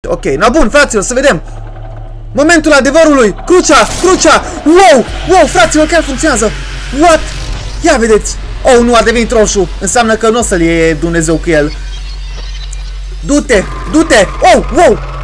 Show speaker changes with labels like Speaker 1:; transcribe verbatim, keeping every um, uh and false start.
Speaker 1: Ok, na bun, fraților, să vedem. Momentul adevărului. Crucea, crucea. Wow, wow, fraților, chiar funcționează. What? Ia vedeți. Oh, nu, a devenit roșu. Înseamnă că nu o să-l iei Dumnezeu cu el. Du-te, du-te. Oh, wow.